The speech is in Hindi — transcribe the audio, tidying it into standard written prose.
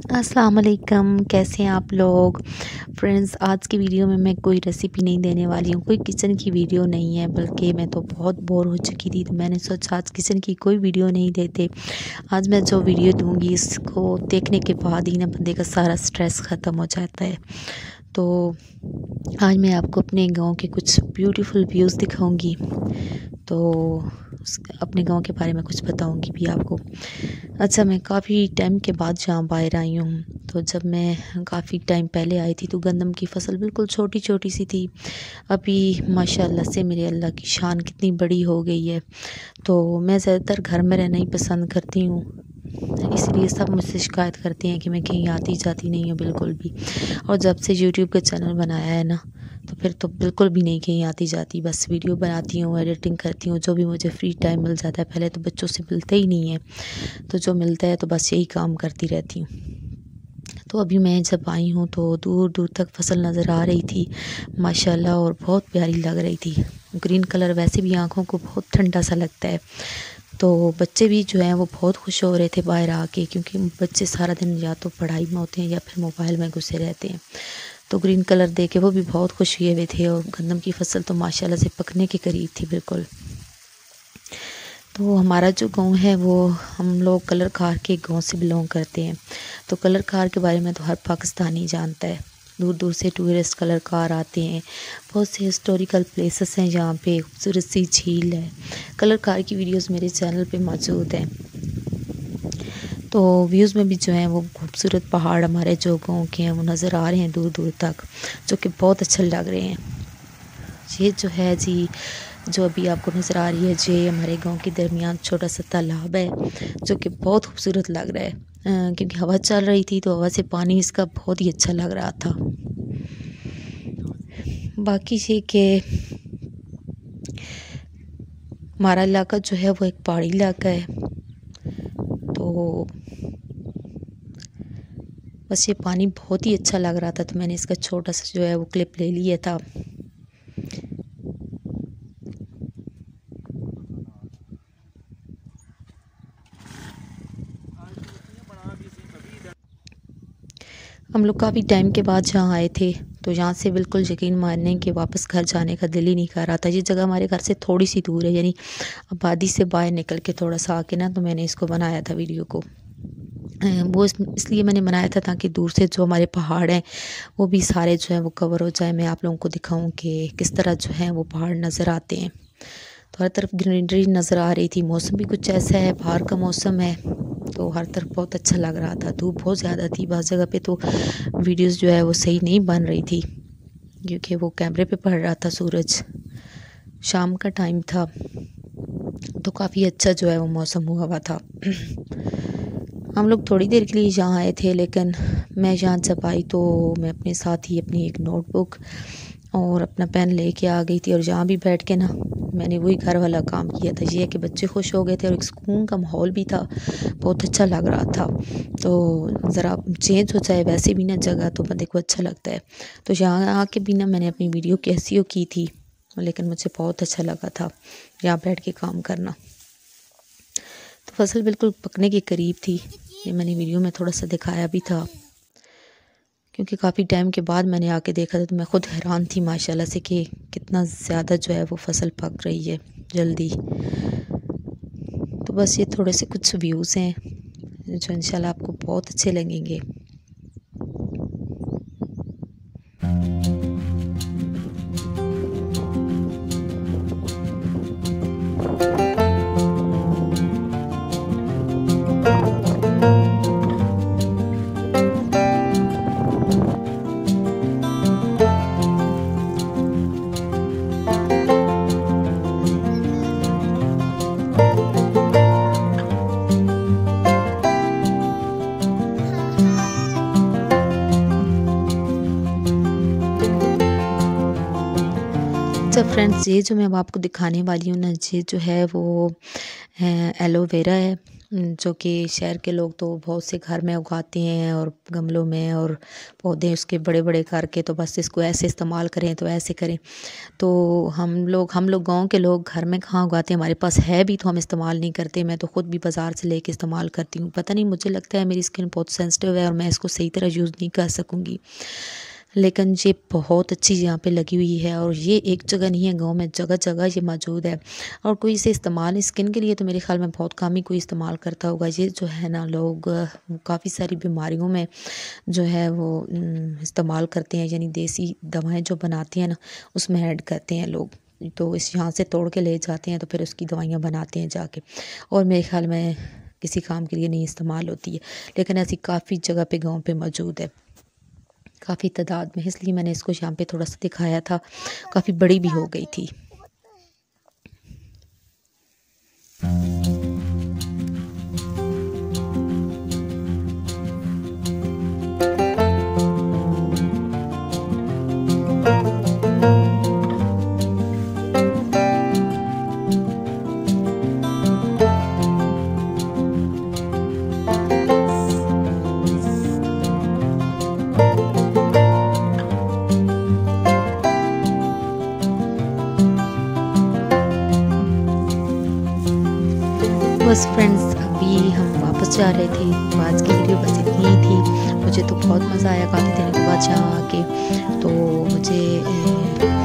अस्सलाम वालेकुम, कैसे हैं आप लोग। फ्रेंड्स, आज की वीडियो में मैं कोई रेसिपी नहीं देने वाली हूँ, कोई किचन की वीडियो नहीं है, बल्कि मैं तो बहुत बोर हो चुकी थी, तो मैंने सोचा आज किचन की कोई वीडियो नहीं देते। आज मैं जो वीडियो दूँगी इसको देखने के बाद ही ना बंदे का सारा स्ट्रेस ख़त्म हो जाता है। तो आज मैं आपको अपने गाँव के कुछ ब्यूटीफुल व्यूज़ दिखाऊँगी, तो अपने गाँव के बारे में कुछ बताऊँगी भी आपको। अच्छा, मैं काफ़ी टाइम के बाद जहाँ बाहर आई हूँ, तो जब मैं काफ़ी टाइम पहले आई थी तो गंदम की फसल बिल्कुल छोटी-छोटी सी थी। अभी माशाल्लाह से मेरे अल्लाह की शान कितनी बड़ी हो गई है। तो मैं ज़्यादातर घर में रहना ही पसंद करती हूँ, इसलिए सब मुझसे शिकायत करते हैं कि मैं कहीं आती-जाती नहीं हूँ बिल्कुल भी। और जब से यूट्यूब का चैनल बनाया है ना, तो फिर तो बिल्कुल भी नहीं कहीं आती-जाती, बस वीडियो बनाती हूँ, एडिटिंग करती हूँ, जो भी मुझे फ्री टाइम मिल जाता है। पहले तो बच्चों से मिलता ही नहीं है, तो जो मिलता है तो बस यही काम करती रहती हूँ। तो अभी मैं जब आई हूँ तो दूर-दूर तक फसल नज़र आ रही थी माशाल्लाह, और बहुत प्यारी लग रही थी। ग्रीन कलर वैसे भी आँखों को बहुत ठंडा सा लगता है। तो बच्चे भी जो हैं वो बहुत खुश हो रहे थे बाहर आके, क्योंकि बच्चे सारा दिन या तो पढ़ाई में होते हैं या फिर मोबाइल में घुसे रहते हैं। तो ग्रीन कलर देख के वो भी बहुत खुश हुए थे, और गंदम की फसल तो माशाल्लाह से पकने के करीब थी बिल्कुल। तो हमारा जो गाँव है वो हम लोग कलर खार के गाँव से बिलोंग करते हैं। तो कलर खार के बारे में तो हर पाकिस्तानी जानता है। दूर-दूर से टूरिस्ट कलर कार आते हैं। बहुत से हिस्टोरिकल प्लेसेस हैं जहाँ पे खूबसूरत सी झील है। कलर कार की वीडियोस मेरे चैनल पे मौजूद हैं। तो व्यूज़ में भी जो हैं वो खूबसूरत पहाड़ हमारे जो गाँव के हैं वो नज़र आ रहे हैं दूर-दूर तक, जो कि बहुत अच्छे लग रहे हैं। ये जो है जी, जो अभी आपको नज़र आ रही है, ये हमारे गाँव के दरमियान छोटा सा तालाब है, जो कि बहुत खूबसूरत लग रहा है। क्योंकि हवा चल रही थी तो हवा से पानी इसका बहुत ही अच्छा लग रहा था। बाकी ये कि हमारा इलाका जो है वो एक पहाड़ी इलाका है, तो बस ये पानी बहुत ही अच्छा लग रहा था, तो मैंने इसका छोटा सा जो है वो क्लिप ले लिया था। हम लोग काफ़ी टाइम के बाद जहाँ आए थे, तो यहाँ से बिल्कुल यकीन मानने कि वापस घर जाने का दिल ही नहीं कर रहा था। ये जगह हमारे घर से थोड़ी सी दूर है, यानी आबादी से बाहर निकल के थोड़ा सा आके ना, तो मैंने इसको बनाया था वीडियो को। वो इसलिए मैंने बनाया था ताकि दूर से जो हमारे पहाड़ हैं वो भी सारे जो हैं वो कवर हो जाए, मैं आप लोगों को दिखाऊं कि किस तरह जो है वो पहाड़ नज़र आते हैं। तो हर तरफ ग्रीनरी नज़र आ रही थी। मौसम भी कुछ ऐसा है, बाहर का मौसम है, तो हर तरफ बहुत अच्छा लग रहा था। धूप बहुत ज़्यादा थी, बाज़ जगह पे तो वीडियोस जो है वो सही नहीं बन रही थी, क्योंकि वो कैमरे पे पड़ रहा था सूरज। शाम का टाइम था, तो काफ़ी अच्छा जो है वो मौसम हुआ हुआ था। हम लोग थोड़ी देर के लिए यहाँ आए थे, लेकिन मैं यहाँ जब आई तो मैं अपने साथ ही अपनी एक नोटबुक और अपना पेन लेके आ गई थी, और जहाँ भी बैठ के ना मैंने वही घर वाला काम किया था। ये है कि बच्चे खुश हो गए थे और एक सुकून का माहौल भी था, बहुत अच्छा लग रहा था। तो ज़रा चेंज हो जाए वैसे भी ना जगह, तो बंदे को अच्छा लगता है। तो यहाँ आके भी ना मैंने अपनी वीडियो कैसी की थी, लेकिन मुझे बहुत अच्छा लगा था यहाँ बैठ के काम करना। तो फसल बिल्कुल पकने के करीब थी, ये मैंने वीडियो में थोड़ा सा दिखाया भी था, क्योंकि काफ़ी टाइम के बाद मैंने आके देखा था, तो मैं ख़ुद हैरान थी माशाल्लाह से कि कितना ज़्यादा जो है वो फसल पक रही है जल्दी। तो बस ये थोड़े से कुछ व्यूज़ हैं जो इंशाल्लाह आपको बहुत अच्छे लगेंगे। अच्छा फ्रेंड्स, ये जो मैं अब आपको दिखाने वाली हूँ ना, ये जो है वो एलोवेरा है, जो कि शहर के लोग तो बहुत से घर में उगाते हैं और गमलों में, और पौधे उसके बड़े बड़े करके तो बस इसको ऐसे इस्तेमाल करें तो ऐसे करें। तो हम लोग गाँव के लोग घर में कहाँ उगाते हैं, हमारे पास है भी तो हम इस्तेमाल नहीं करते। मैं तो ख़ुद भी बाज़ार से लेके इस्तेमाल करती हूँ। पता नहीं, मुझे लगता है मेरी स्किन बहुत सेंसिटिव है और मैं इसको सही तरह यूज़ नहीं कर सकूँगी। लेकिन ये बहुत अच्छी यहाँ पे लगी हुई है, और ये एक जगह नहीं है, गाँव में जगह जगह ये मौजूद है। और कोई इसे इस्तेमाल स्किन के लिए तो मेरे ख़्याल में बहुत कम ही कोई इस्तेमाल करता होगा। ये जो है ना, लोग काफ़ी सारी बीमारियों में जो है वो इस्तेमाल करते हैं, यानी देसी दवाएं जो बनाते हैं ना, उसमें ऐड करते हैं लोग। तो इस यहाँ से तोड़ के ले जाते हैं तो फिर उसकी दवाइयाँ बनाते हैं जाके, और मेरे ख़्याल में किसी काम के लिए नहीं इस्तेमाल होती है। लेकिन ऐसी काफ़ी जगह पे गाँव पे मौजूद है, काफ़ी तादाद में, इसलिए मैंने इसको यहाँ पे थोड़ा सा दिखाया था। काफ़ी बड़ी भी हो गई थी। बस फ्रेंड्स, अभी हम वापस जा रहे थे, तो आज की वीडियो बस इतनी ही थी। मुझे तो बहुत मज़ा आया काफ़ी दिनों के बाद यहाँ आके। तो मुझे